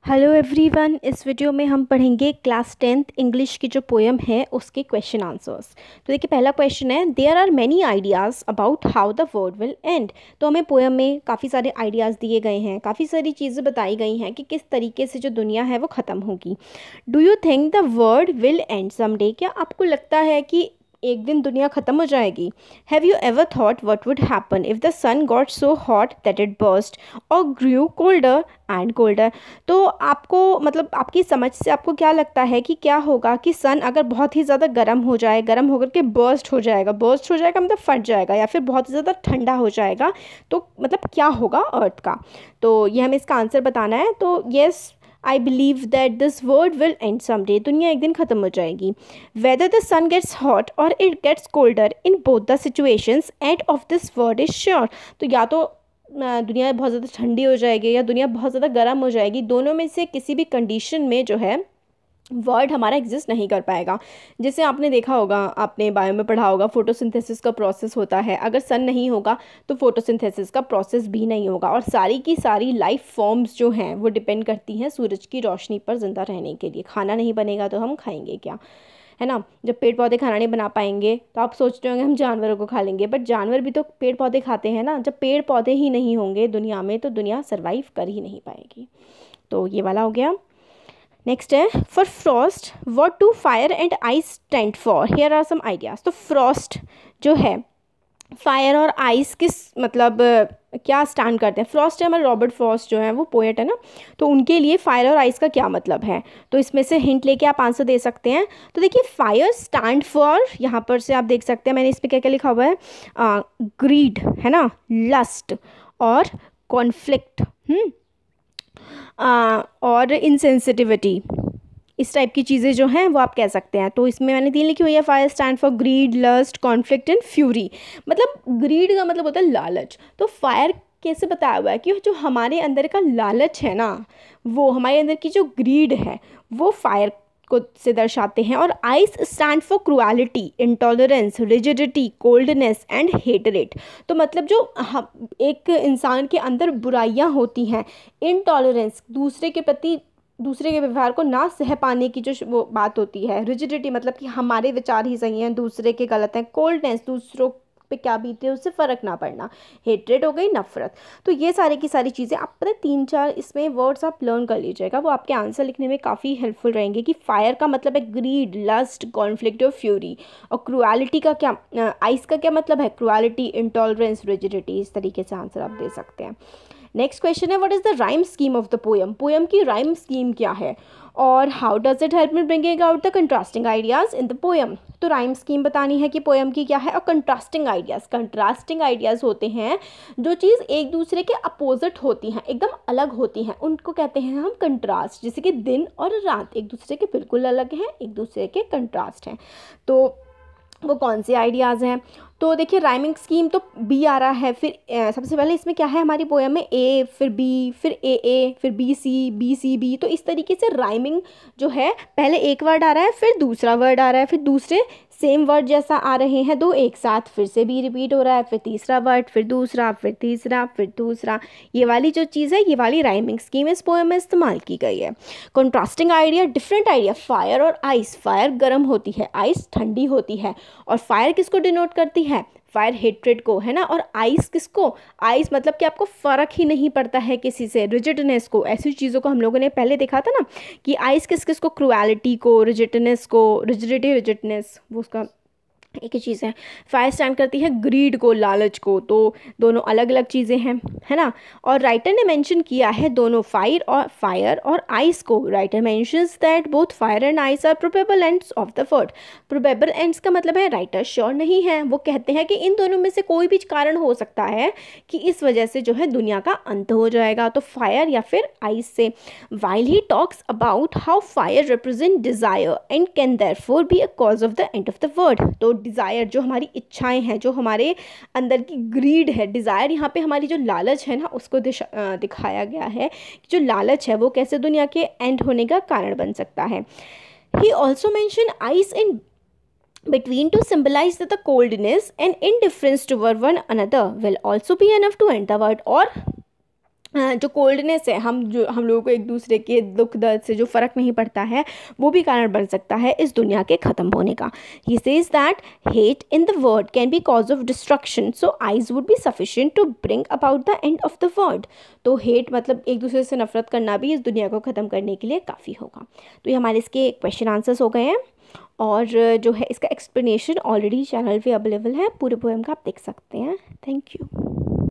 Hello everyone, इस video में हम पढ़ेंगे क्लास 10th इंग्लिश की जो पोएम है उसके क्वेश्चन आंसर्स। तो देखिए, पहला क्वेश्चन है, there are many ideas about how the world will end. तो हमें पोएम में काफ़ी सारे आइडियाज़ दिए गए हैं, काफ़ी सारी चीज़ें बताई गई हैं कि किस तरीके से जो दुनिया है वो ख़त्म होगी। Do you think the world will end someday? क्या आपको लगता है कि एक दिन दुनिया ख़त्म हो जाएगी? Have you ever thought what would happen if the sun got so hot that it burst और ग्रू कोल्डर एंड कोल्डर? तो आपको मतलब आपकी समझ से आपको क्या लगता है कि क्या होगा कि सन अगर बहुत ही ज़्यादा गर्म हो जाए, गर्म होकर के बर्स्ट हो जाएगा मतलब फट जाएगा, या फिर बहुत ही ज़्यादा ठंडा हो जाएगा, तो मतलब क्या होगा अर्थ का? तो ये हमें इसका आंसर बताना है। तो yes, I believe that this world will end someday. दुनिया एक दिन ख़त्म हो जाएगी। Whether the sun gets hot और it gets colder, in both the situations end of this world is sure. तो या तो दुनिया बहुत ज़्यादा ठंडी हो जाएगी या दुनिया बहुत ज़्यादा गर्म हो जाएगी, दोनों में से किसी भी कंडीशन में जो है वर्ड हमारा एग्जिस्ट नहीं कर पाएगा। जैसे आपने देखा होगा, आपने बायो में पढ़ा होगा, फोटोसिंथेसिस का प्रोसेस होता है। अगर सन नहीं होगा तो फोटोसिंथेसिस का प्रोसेस भी नहीं होगा, और सारी की सारी लाइफ फॉर्म्स जो हैं वो डिपेंड करती हैं सूरज की रोशनी पर ज़िंदा रहने के लिए। खाना नहीं बनेगा तो हम खाएंगे क्या, है ना? जब पेड़ पौधे खाना नहीं बना पाएंगे तो आप सोच रहे होंगे हम जानवरों को खा लेंगे, बट जानवर भी तो पेड़ पौधे खाते हैं ना। जब पेड़ पौधे ही नहीं होंगे दुनिया में तो दुनिया सर्वाइव कर ही नहीं पाएगी। तो ये वाला हो गया। नेक्स्ट है, for Frost what do fire and ice stand for? Here are some ideas. तो फ्रॉस्ट जो है, फायर और आइस किस मतलब क्या स्टैंड करते हैं? फ्रॉस्ट है हमारे रॉबर्ट फ्रॉस्ट जो है वो पोएट है ना, तो उनके लिए फायर और आइस का क्या मतलब है? तो इसमें से हिंट लेके आप आंसर दे सकते हैं। तो देखिए, फायर स्टैंड फॉर, यहाँ पर से आप देख सकते हैं मैंने इस पर क्या क्या लिखा हुआ है, ग्रीड है ना, लस्ट और कॉन्फ्लिक्ट, और इनसेंसिटिविटी, इस टाइप की चीज़ें जो हैं वो आप कह सकते हैं। तो इसमें मैंने 3 लिखी हुई है, fire stand for greed, lust, conflict and fury. मतलब ग्रीड का मतलब होता है लालच। तो फायर कैसे बताया हुआ है कि जो हमारे अंदर का लालच है ना, वो हमारे अंदर की जो ग्रीड है वो फायर को से दर्शाते हैं। और ice stand for cruelty, intolerance, rigidity, coldness and hatred. तो मतलब जो एक इंसान के अंदर बुराइयां होती हैं, इंटॉलरेंस, दूसरे के प्रति दूसरे के व्यवहार को ना सह पाने की जो वो बात होती है, रिजिडिटी मतलब कि हमारे विचार ही सही हैं, दूसरे के गलत हैं, कोल्डनेस, दूसरों पे क्या बीते उससे फ़र्क ना पड़ना, हेट्रेड हो गई नफरत। तो ये सारी की सारी चीज़ें आप पता है 3-4 इसमें वर्ड्स आप लर्न कर लीजिएगा, वो आपके आंसर लिखने में काफ़ी हेल्पफुल रहेंगे। कि फायर का मतलब है ग्रीड, लस्ट, कॉन्फ्लिक्ट और फ्यूरी। और क्रुएलिटी का क्या, आइस का क्या मतलब है, क्रुएलिटी, इंटॉलरेंस, रिजिडिटी। इस तरीके से आंसर आप दे सकते हैं। नेक्स्ट क्वेश्चन है, what is the rhyme scheme of the poem? Poem की राइम स्कीम क्या है और how does it help in bringing out the contrasting ideas in the poem? तो राइम स्कीम बतानी है कि पोएम की क्या है, और कंट्रास्टिंग आइडियाज़ होते हैं जो चीज़ एक दूसरे के अपोजिट होती हैं, एकदम अलग होती हैं, उनको कहते हैं हम कंट्रास्ट। जैसे कि दिन और रात एक दूसरे के बिल्कुल अलग हैं, एक दूसरे के कंट्रास्ट हैं। तो वो कौन से आइडियाज़ हैं? तो देखिए, राइमिंग स्कीम तो बी आ रहा है। फिर सबसे पहले इसमें क्या है हमारी पोएम में, ए, फिर बी, फिर ए, फिर बी सी बी। तो इस तरीके से राइमिंग जो है, पहले एक वर्ड आ रहा है, फिर दूसरा वर्ड आ रहा है, फिर दूसरे सेम वर्ड जैसा आ रहे हैं दो एक साथ, फिर से बी रिपीट हो रहा है, फिर तीसरा वर्ड, फिर दूसरा, फिर तीसरा, फिर दूसरा। ये वाली जो चीज़ है, ये वाली राइमिंग स्कीम इस पोएम में इस्तेमाल की गई है। Contrasting idea, different idea, fire और आइस। फायर गर्म होती है, आइस ठंडी होती है। और फायर किसको डिनोट करती है? फायर हेट्रेड को, है ना। और आइस किसको? आइस मतलब कि आपको फ़र्क ही नहीं पड़ता है किसी से, रिजिडनेस को। ऐसी चीज़ों को हम लोगों ने पहले देखा था ना कि आइस किस किस को, क्रुएलिटी को, रिजिडनेस को, रिजिडनेस वो उसका एक ही चीज़ है। फायर स्टैंड करती है ग्रीड को, लालच को। तो दोनों अलग अलग चीज़ें हैं, है ना। और राइटर ने मेंशन किया है दोनों फायर और आइस को। Writer mentions that both fire and ice are probable ends of the world. Probable ends का मतलब है राइटर श्योर नहीं है, वो कहते हैं कि इन दोनों में से कोई भी कारण हो सकता है कि इस वजह से जो है दुनिया का अंत हो जाएगा, तो फायर या फिर आइस से। While he talks about how fire represent desire and can therefore be a cause of the end of the world. तो डिज़ायर जो हमारी इच्छाएं हैं, जो हमारे अंदर की ग्रीड है, डिज़ायर यहाँ पे हमारी जो लालच है ना उसको दिखाया गया है कि जो लालच है वो कैसे दुनिया के एंड होने का कारण बन सकता है। He also mention ice in between to symbolize that the coldness and indifference toward one another will also be enough to end the world। और जो कोल्डनेस है, हम लोगों को एक दूसरे के दुख दर्द से जो फ़र्क नहीं पड़ता है, वो भी कारण बन सकता है इस दुनिया के ख़त्म होने का. He says that hate in the world can be cause of destruction, so ice would be sufficient to bring about the end of the world. तो हेट मतलब एक दूसरे से नफरत करना भी इस दुनिया को ख़त्म करने के लिए काफ़ी होगा. तो ये हमारे इसके क्वेश्चन आंसर्स हो गए हैं, और जो है इसका एक्सप्लेनेशन ऑलरेडी चैनल पे अवेलेबल है, पूरे पोएम का आप देख सकते हैं. Thank you.